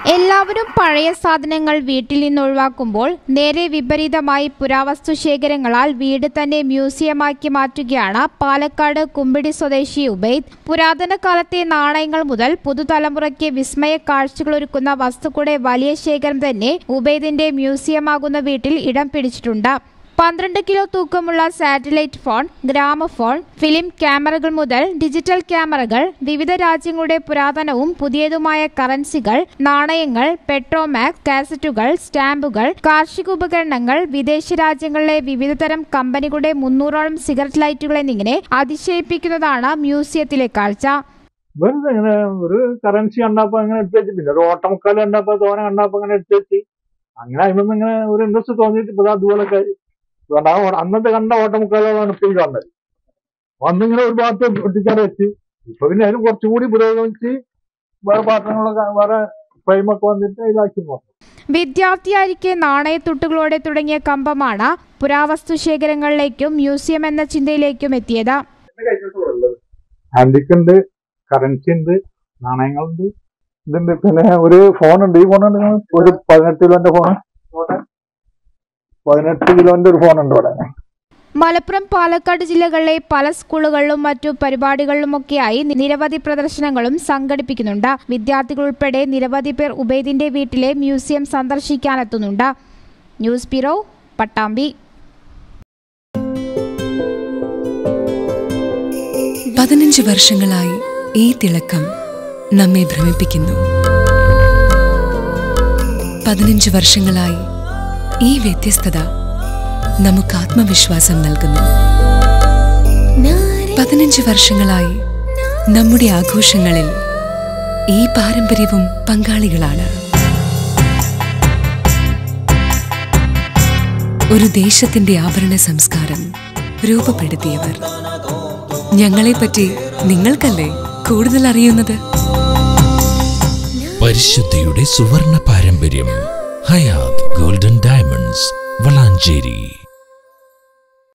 എല്ലാവരും പഴയ സാധനങ്ങൾ വീട്ടിൽ നിന്ന് ഒഴിവാക്കുമ്പോൾ നേരെ വിപരീതമായി പുരാവസ്തു ശേഖരങ്ങളാൽ വീട് തന്നെ മ്യൂസിയമാക്കി മാറ്റുകയാണ് പാലക്കാട് കുമ്പിടി സ്വദേശി ഉബൈദ്. പുരാതന കാലത്തെ നാണയങ്ങൾ മുതൽ പുതുതലമുറയ്ക്ക് വിസ്മയ കാഴ്ചകളൊരുക്കുന്ന വസ്തുക്കളുടെ വലിയ ശേഖരം തന്നെ ഉബൈദിന്റെ മ്യൂസിയമാകുന്ന വീട്ടിൽ ഇടം പിടിച്ചിട്ടുണ്ട്. 12 കിലോ തൂക്കമുള്ള സാറ്റലൈറ്റ് ഫോൺ, ഗ്രാമഫോൺ, ഫിലിം ക്യാമറകൾ മുതൽ ഡിജിറ്റൽ ക്യാമറകൾ, വിവിധ രാജ്യങ്ങളുടെ പുരാതനവും പുതിയതുമായ കറൻസികൾ, നാണയങ്ങൾ, പെട്രോമാക്സ്, കാസറ്റുകൾ, സ്റ്റാമ്പുകൾ, കാർഷിക ഉപകരണങ്ങൾ, വിദേശ രാജ്യങ്ങളിലെ വിവിധതരം കമ്പനികളുടെ 300ഓളം സിഗരറ്റ് ലൈറ്റുകൾ എന്നിങ്ങനെ അതിശയിപ്പിക്കുന്നതാണ് മ്യൂസിയത്തിലെ കാഴ്ച. ഒരു കറൻസി കണ്ടപ്പോ അങ്ങനെ എടുത്തു വെച്ചിട്ടില്ല, ഒരു ഓട്ടമുക്കാൽ കണ്ടപ്പോ തോന കണ്ടപ്പോ അങ്ങനെ എടുത്തു വെച്ച് അങ്ങനെ അതിനൊന്നും ഇങ്ങനെ ഒരു ഇൻട്രസ്റ്റ് തോന്നിയിട്ട് ഇപ്പൊ അതുപോലൊക്കെ അന്നത്തെ കണ്ട ഓട്ടമുക്കാലാണ് ഇപ്പോഴും കാണുന്നത്. അന്നിങ്ങനെ ഒരു ഭാഗത്ത് ഒട്ടിച്ചാൽ വെച്ച് ഇപ്പൊ പിന്നെ അതിന് കുറച്ചുകൂടി പുരോഗമിച്ച് വേറെ പാത്രങ്ങളൊക്കെ വേറെ ഫ്രെയിമൊക്കെ വന്നിട്ട് ഇതാക്കി നോക്കും. വിദ്യാർത്ഥിയായിരിക്കെ നാണയത്തുട്ടുകളോടെ തുടങ്ങിയ കമ്പമാണ് പുരാവസ്തു ശേഖരങ്ങളിലേക്കും മ്യൂസിയം എന്ന ചിന്തയിലേക്കും എത്തിയത്. ആന്റിക് ഉണ്ട്, കറൻസി ഉണ്ട്, നാണയങ്ങളുണ്ട്, ഇതുണ്ട്. പിന്നെ ഒരു ഫോണുണ്ട്. ഈ ഫോണുണ്ട് ഒരു 18 കിലോന്റെ ഫോണ്, 18 കിലോന്റെ ഒരു ഫോണുണ്ട് ഇവിടെ. മലപ്പുറം, പാലക്കാട് ജില്ലകളിലെ പല സ്കൂളുകളിലും മറ്റു പരിപാടികളിലുമൊക്കെയായി നിരവധി പ്രദർശനങ്ങളും സംഘടിപ്പിക്കുന്നുണ്ട്. വിദ്യാർത്ഥികൾ ഉൾപ്പെടെ നിരവധി പേർ ഉബൈദിന്റെ വീട്ടിലെ മ്യൂസിയം സന്ദർശിക്കാനെത്തുന്നുണ്ട്. News bureau, Pattambi. 15 വർഷങ്ങളായി ഈ തിളക്കം നമ്മെ ഭ്രമിപ്പിക്കുന്നു. 15 വർഷങ്ങളായി ഈ വ്യത്യസ്തത നമുക്ക് ആത്മവിശ്വാസം നൽകുന്നു. 15 വർഷങ്ങളായി നമ്മുടെ ആഘോഷങ്ങളിൽ ഈ പാരമ്പര്യവും പങ്കാളികളാണ്. ഒരു ദേശത്തിന്റെ ആഭരണ സംസ്കാരം രൂപപ്പെടുത്തിയവർ. ഞങ്ങളെപ്പറ്റി നിങ്ങൾക്കല്ലേ കൂടുതൽ അറിയുന്നത്? പരിശുദ്ധിയുടെ സുവർണ പാരമ്പര്യം. Hayath golden diamonds, Valanchery.